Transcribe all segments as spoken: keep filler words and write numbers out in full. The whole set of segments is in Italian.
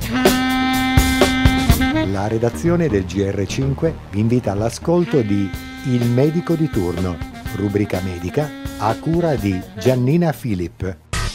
La redazione del G R cinque vi invita all'ascolto di Il medico di turno, rubrica medica a cura di Giannina Filip.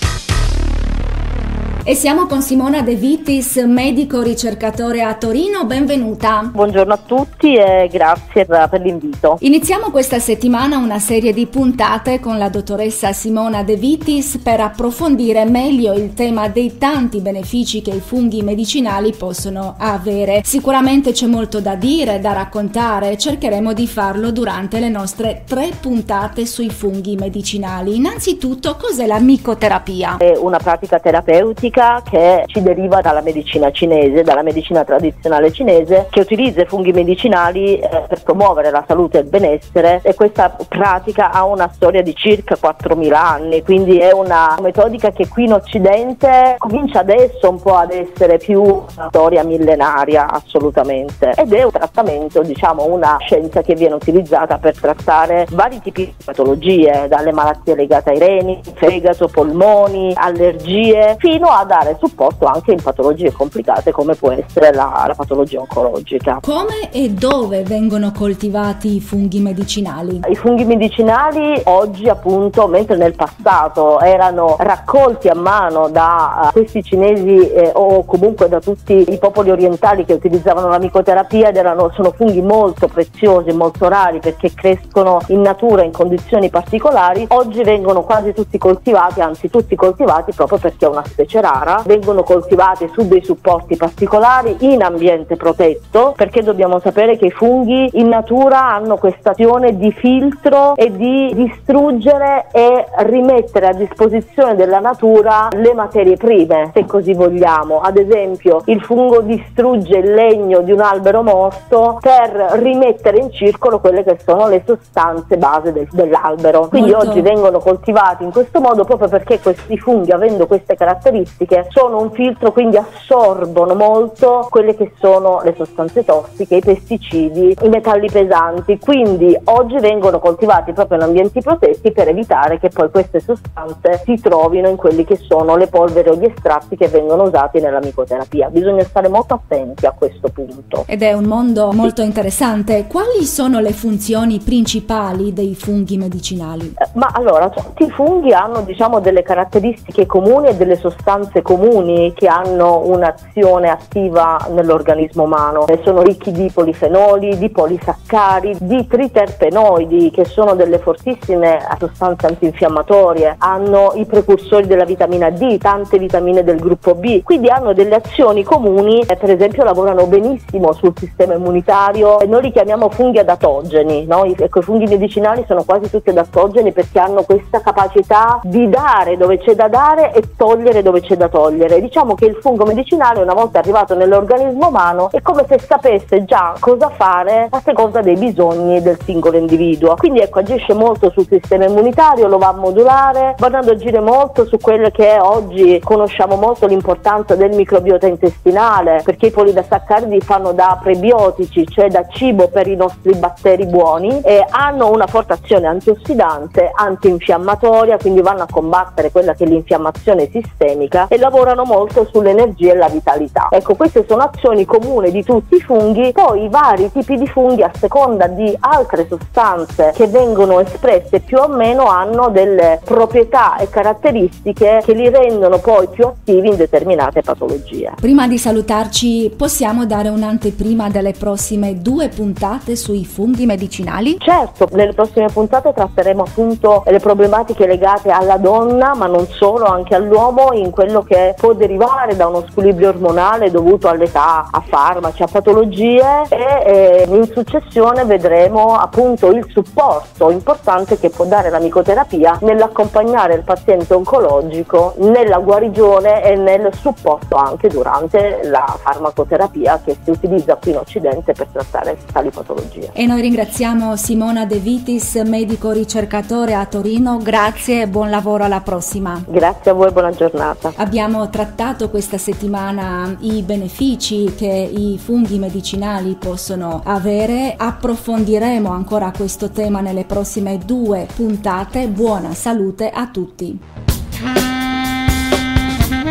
E siamo con Simona De Vitis, medico ricercatore a Torino, benvenuta. Buongiorno a tutti e grazie per l'invito. Iniziamo questa settimana una serie di puntate con la dottoressa Simona De Vitis per approfondire meglio il tema dei tanti benefici che i funghi medicinali possono avere. Sicuramente c'è molto da dire, da raccontare, cercheremo di farlo durante le nostre tre puntate sui funghi medicinali. Innanzitutto, cos'è la micoterapia? È una pratica terapeutica che ci deriva dalla medicina cinese, dalla medicina tradizionale cinese, che utilizza i funghi medicinali eh, per promuovere la salute e il benessere, e questa pratica ha una storia di circa quattromila anni, quindi è una metodica che qui in Occidente comincia adesso un po' ad essere più una storia millenaria, assolutamente, ed è un trattamento, diciamo una scienza che viene utilizzata per trattare vari tipi di patologie, dalle malattie legate ai reni, fegato, polmoni, allergie, fino a dare supporto anche in patologie complicate come può essere la, la patologia oncologica. Come e dove vengono coltivati i funghi medicinali? I funghi medicinali oggi, appunto, mentre nel passato erano raccolti a mano da uh, questi cinesi eh, o comunque da tutti i popoli orientali che utilizzavano la micoterapia, ed erano, sono funghi molto preziosi, molto rari perché crescono in natura in condizioni particolari, oggi vengono quasi tutti coltivati, anzi tutti coltivati proprio perché è una specie rara. Vengono coltivati su dei supporti particolari in ambiente protetto, perché dobbiamo sapere che i funghi in natura hanno questa azione di filtro e di distruggere e rimettere a disposizione della natura le materie prime, se così vogliamo. Ad esempio, il fungo distrugge il legno di un albero morto per rimettere in circolo quelle che sono le sostanze base del, dell'albero. Quindi Molto. Oggi vengono coltivati in questo modo proprio perché questi funghi, avendo queste caratteristiche, sono un filtro, quindi assorbono molto quelle che sono le sostanze tossiche, i pesticidi, i metalli pesanti. Quindi oggi vengono coltivati proprio in ambienti protetti per evitare che poi queste sostanze si trovino in quelli che sono le polveri o gli estratti che vengono usati nella micoterapia. Bisogna stare molto attenti a questo punto. Ed è un mondo molto interessante. Quali sono le funzioni principali dei funghi medicinali? Eh, ma allora, tutti i funghi hanno, diciamo, delle caratteristiche comuni e delle sostanze comuni che hanno un'azione attiva nell'organismo umano. E sono ricchi di polifenoli, di polisaccaridi, di triterpenoidi, che sono delle fortissime sostanze antinfiammatorie, hanno i precursori della vitamina D, tante vitamine del gruppo B, quindi hanno delle azioni comuni. Eh, per esempio lavorano benissimo sul sistema immunitario, e noi li chiamiamo funghi adatogeni, no? I, ecco, i funghi medicinali sono quasi tutti adatogeni perché hanno questa capacità di dare dove c'è da dare e togliere dove c'è da togliere. Diciamo che il fungo medicinale, una volta arrivato nell'organismo umano, è come se sapesse già cosa fare a seconda dei bisogni del singolo individuo. Quindi ecco, agisce molto sul sistema immunitario, lo va a modulare, va ad agire molto su quelle che oggi conosciamo molto l'importanza del microbiota intestinale, perché i polisaccaridi fanno da prebiotici, cioè da cibo per i nostri batteri buoni, e hanno una forte azione antiossidante, antinfiammatoria, quindi vanno a combattere quella che è l'infiammazione sistemica, e lavorano molto sull'energia e la vitalità. Ecco, queste sono azioni comuni di tutti i funghi. Poi i vari tipi di funghi, a seconda di altre sostanze che vengono espresse più o meno, hanno delle proprietà e caratteristiche che li rendono poi più attivi in determinate patologie. Prima di salutarci, possiamo dare un'anteprima delle prossime due puntate sui funghi medicinali? Certo, nelle prossime puntate tratteremo appunto le problematiche legate alla donna, ma non solo, anche all'uomo, in quello che può derivare da uno squilibrio ormonale dovuto all'età, a farmaci, a patologie, e eh, in successione vedremo appunto il supporto importante che può dare la micoterapia nell'accompagnare il paziente oncologico nella guarigione e nel supporto anche durante la farmacoterapia che si utilizza qui in Occidente per trattare tali patologie. E noi ringraziamo Simona De Vitis, medico ricercatore a Torino. Grazie e buon lavoro, alla prossima. Grazie a voi, buona giornata. Abbiamo trattato questa settimana i benefici che i funghi medicinali possono avere. Approfondiremo ancora questo tema nelle prossime due puntate. Buona salute a tutti.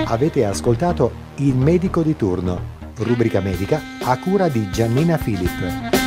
Avete ascoltato Il medico di turno, rubrica medica a cura di Giannina Filip.